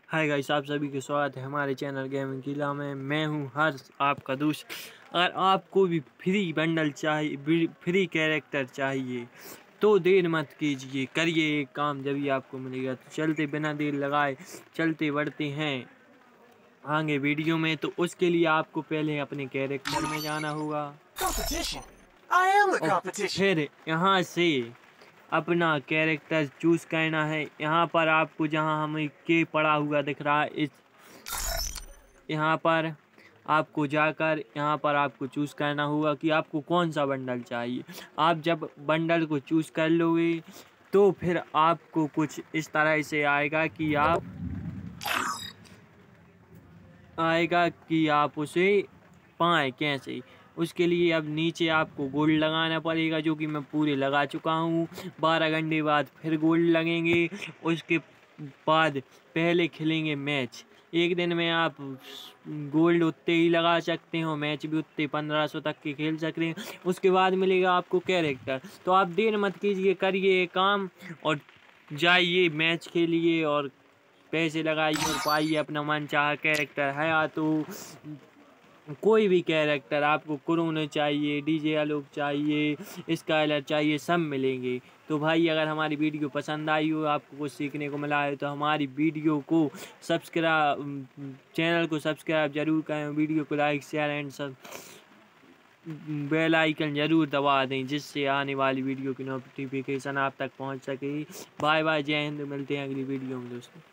Hi guys, आप सभी का स्वागत है हमारे चैनल गेमिंग किला में। मैं हूं हर्ष, आपका दोस्त। अगर आपको भी फ्री बंडल चाहिए, फ्री कैरेक्टर चाहिए, तो देर मत कीजिए, करिए एक काम, जब ही आपको मिलेगा। तो चलते बिना देर लगाए चलते बढ़ते हैं आगे वीडियो में। तो उसके लिए आपको पहले अपने कैरेक्टर में जाना होगा और फिर यहाँ से अपना कैरेक्टर चूज करना है। यहाँ पर आपको जहाँ हमें के पड़ा हुआ दिख रहा है, इस यहाँ पर आपको जाकर यहाँ पर आपको चूज करना होगा कि आपको कौन सा बंडल चाहिए। आप जब बंडल को चूज कर लोगे तो फिर आपको कुछ इस तरह से आएगा कि आप उसे पाएँ कैसे। उसके लिए अब नीचे आपको गोल्ड लगाना पड़ेगा, जो कि मैं पूरे लगा चुका हूँ। 12 घंटे बाद फिर गोल्ड लगेंगे। उसके बाद पहले खेलेंगे मैच। एक दिन में आप गोल्ड उतने ही लगा सकते हो, मैच भी उतने 1500 तक के खेल सकते हैं। उसके बाद मिलेगा आपको कैरेक्टर। तो आप देर मत कीजिए, करिए ये काम और जाइए मैच खेलिए और पैसे लगाइए और पाइए अपना मनचाहा कैरेक्टर। है या तो कोई भी कैरेक्टर, आपको क्रोनो चाहिए, डीजे आलोक चाहिए, स्काइलर चाहिए, सब मिलेंगे। तो भाई, अगर हमारी वीडियो पसंद आई हो, आपको कुछ सीखने को मिला है, तो हमारी वीडियो को चैनल को सब्सक्राइब जरूर करें, वीडियो को like share and sub bell icon जरूर दबा दें, जिससे आने वाली वीडियो की नोटिफिकेशन आप तक पहुंच सके। बाय बाय, जय हिंद। मिलते हैं अगली वीडियो में दोस्तों।